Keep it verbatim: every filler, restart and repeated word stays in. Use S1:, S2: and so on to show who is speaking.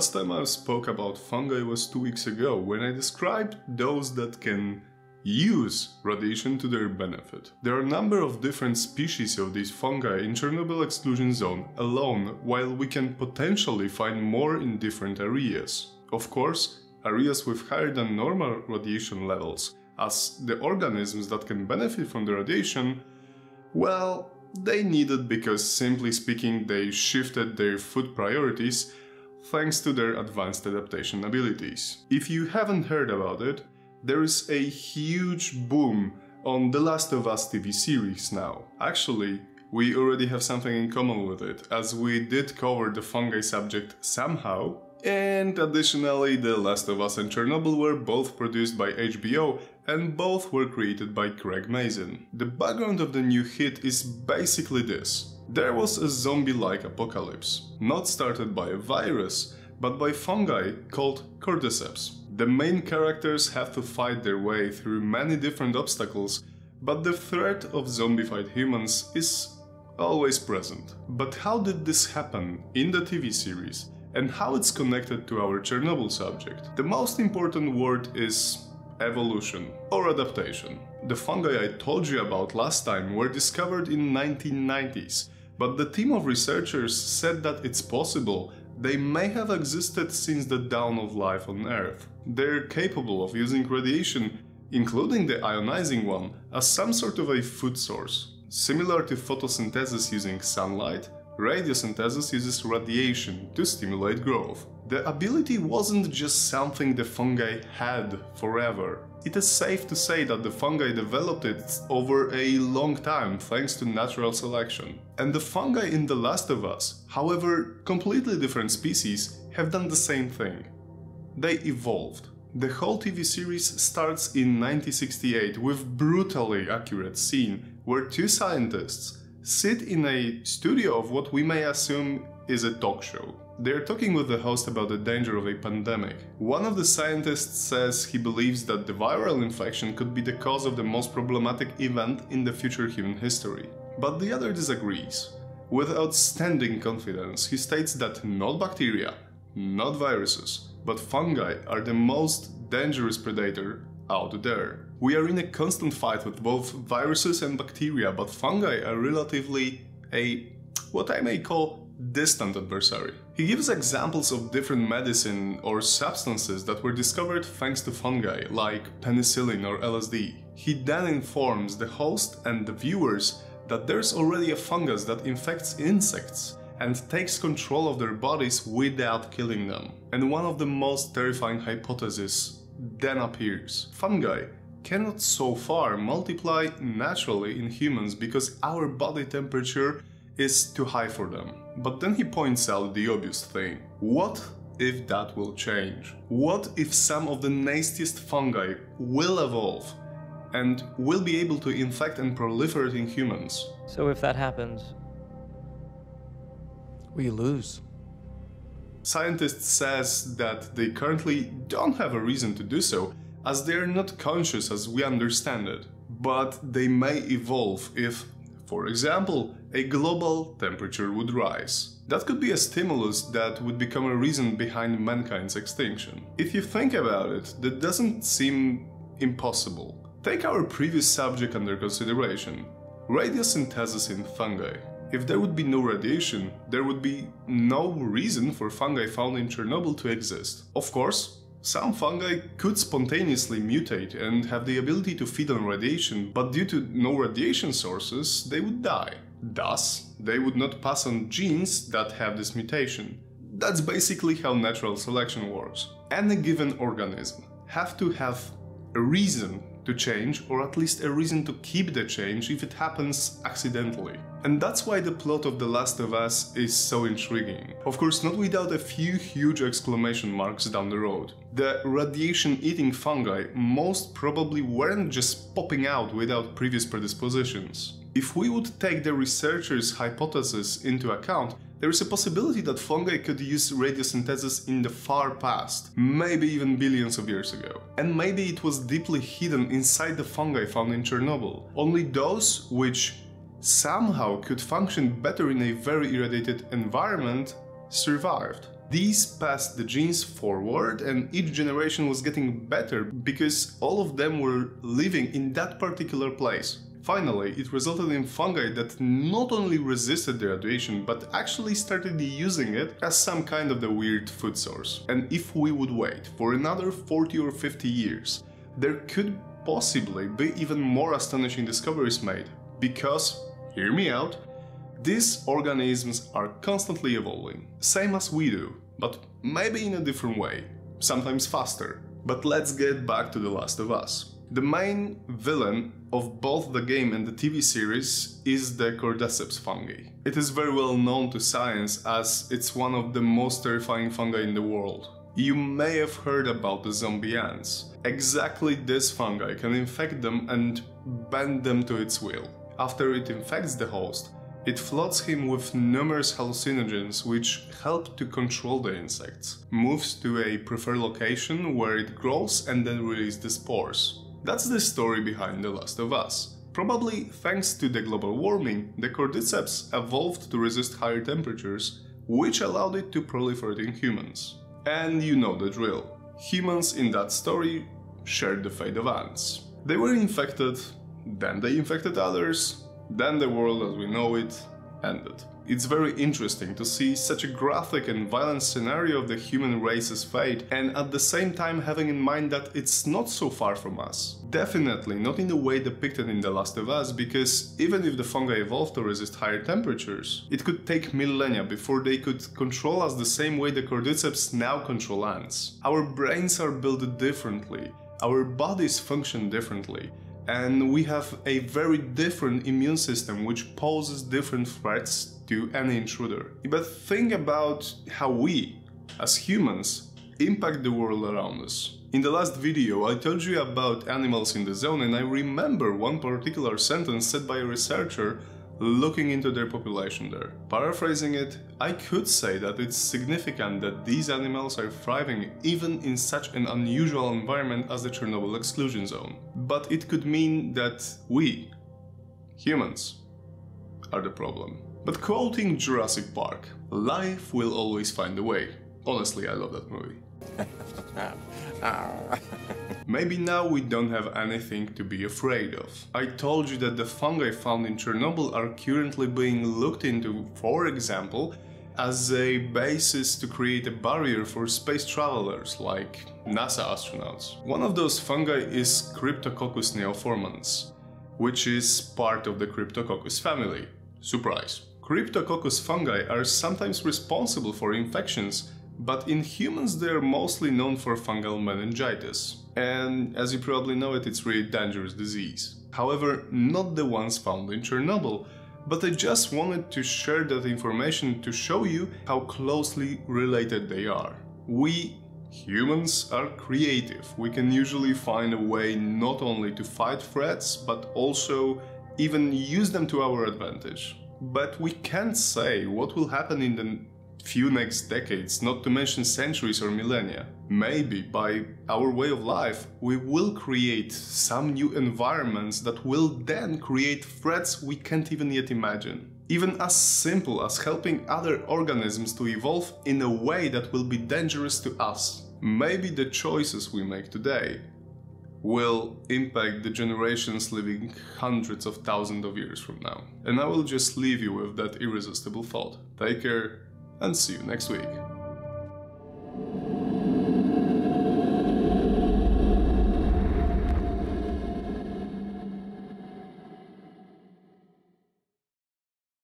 S1: last time I spoke about fungi was two weeks ago, when I described those that can use radiation to their benefit. There are a number of different species of these fungi in Chernobyl exclusion zone alone, while we can potentially find more in different areas. Of course, areas with higher than normal radiation levels, as the organisms that can benefit from the radiation, well, they need it because, simply speaking, they shifted their food priorities thanks to their advanced adaptation abilities. If you haven't heard about it, there is a huge boom on The Last of Us T V series now. Actually, we already have something in common with it, as we did cover the fungi subject somehow, and additionally The Last of Us and Chernobyl were both produced by H B O and both were created by Craig Mazin. The background of the new hit is basically this. There was a zombie-like apocalypse, not started by a virus, but by fungi called cordyceps. The main characters have to fight their way through many different obstacles, but the threat of zombified humans is always present. But how did this happen in the T V series, and how it's connected to our Chernobyl subject? The most important word is evolution or adaptation. The fungi I told you about last time were discovered in nineteen nineties, but the team of researchers said that it's possible they may have existed since the dawn of life on Earth. They're capable of using radiation, including the ionizing one, as some sort of a food source. Similar to photosynthesis using sunlight, radiosynthesis uses radiation to stimulate growth. The ability wasn't just something the fungi had forever. It is safe to say that the fungi developed it over a long time thanks to natural selection. And the fungi in The Last of Us, however completely different species, have done the same thing. They evolved. The whole T V series starts in nineteen sixty-eight with brutally accurate scene where two scientists sit in a studio of what we may assume is a talk show. They're talking with the host about the danger of a pandemic. One of the scientists says he believes that the viral infection could be the cause of the most problematic event in the future human history. But the other disagrees. With outstanding confidence, he states that not bacteria, not viruses, but fungi are the most dangerous predator out there. We are in a constant fight with both viruses and bacteria, but fungi are relatively a, what I may call, distant adversary. He gives examples of different medicine or substances that were discovered thanks to fungi, like penicillin or L S D. He then informs the host and the viewers that there's already a fungus that infects insects and takes control of their bodies without killing them. And one of the most terrifying hypotheses then appears. Fungi cannot so far multiply naturally in humans because our body temperature is too high for them. But then he points out the obvious thing. What if that will change? What if some of the nastiest fungi will evolve and will be able to infect and proliferate in humans?
S2: So if that happens, we lose.
S1: Scientists says that they currently don't have a reason to do so, as they are not conscious as we understand it. But they may evolve if, for example, a global temperature would rise. That could be a stimulus that would become a reason behind mankind's extinction. If you think about it, that doesn't seem impossible. Take our previous subject under consideration, radiosynthesis in fungi. If there would be no radiation, there would be no reason for fungi found in Chernobyl to exist. Of course, some fungi could spontaneously mutate and have the ability to feed on radiation, but due to no radiation sources, they would die. Thus, they would not pass on genes that have this mutation. That's basically how natural selection works. Any given organism have to have a reason to change, or at least a reason to keep the change if it happens accidentally. And that's why the plot of The Last of Us is so intriguing. Of course, not without a few huge exclamation marks down the road. The radiation-eating fungi most probably weren't just popping out without previous predispositions. If we would take the researchers' hypothesis into account, there is a possibility that fungi could use radiosynthesis in the far past, maybe even billions of years ago. And maybe it was deeply hidden inside the fungi found in Chernobyl. Only those which somehow could function better in a very irradiated environment survived. These passed the genes forward, and each generation was getting better because all of them were living in that particular place. Finally, it resulted in fungi that not only resisted the radiation, but actually started using it as some kind of the weird food source. And if we would wait for another forty or fifty years, there could possibly be even more astonishing discoveries made. Because, hear me out, these organisms are constantly evolving, same as we do, but maybe in a different way, sometimes faster. But let's get back to The Last of Us. The main villain of both the game and the T V series is the cordyceps fungi. It is very well known to science as it's one of the most terrifying fungi in the world. You may have heard about the zombie ants. Exactly this fungi can infect them and bend them to its will. After it infects the host, it floods him with numerous hallucinogens which help to control the insects, moves to a preferred location where it grows and then releases the spores. That's the story behind The Last of Us. Probably thanks to the global warming, the cordyceps evolved to resist higher temperatures, which allowed it to proliferate in humans. And you know the drill. Humans in that story shared the fate of ants. They were infected, then they infected others, then the world as we know it ended. It's very interesting to see such a graphic and violent scenario of the human race's fate, and at the same time having in mind that it's not so far from us. Definitely not in the way depicted in The Last of Us, because even if the fungi evolved to resist higher temperatures, it could take millennia before they could control us the same way the cordyceps now control ants. Our brains are built differently, our bodies function differently, and we have a very different immune system which poses different threats to any intruder. But think about how we, as humans, impact the world around us. In the last video I told you about animals in the zone, and I remember one particular sentence said by a researcher looking into their population there. Paraphrasing it, I could say that it's significant that these animals are thriving even in such an unusual environment as the Chernobyl exclusion zone. But it could mean that we, humans, are the problem. But quoting Jurassic Park, life will always find a way. Honestly, I love that movie. Maybe now we don't have anything to be afraid of. I told you that the fungi found in Chernobyl are currently being looked into, for example, as a basis to create a barrier for space travelers like NASA astronauts. One of those fungi is Cryptococcus neoformans, which is part of the Cryptococcus family. Surprise! Cryptococcus fungi are sometimes responsible for infections, but in humans they are mostly known for fungal meningitis. And as you probably know it, it's really dangerous disease. However, not the ones found in Chernobyl, but I just wanted to share that information to show you how closely related they are. We humans are creative. We can usually find a way not only to fight threats, but also even use them to our advantage. But we can't say what will happen in the few next decades, not to mention centuries or millennia. Maybe by our way of life we will create some new environments that will then create threats we can't even yet imagine. Even as simple as helping other organisms to evolve in a way that will be dangerous to us. Maybe the choices we make today will impact the generations living hundreds of thousands of years from now. And I will just leave you with that irresistible thought. Take care and see you next week.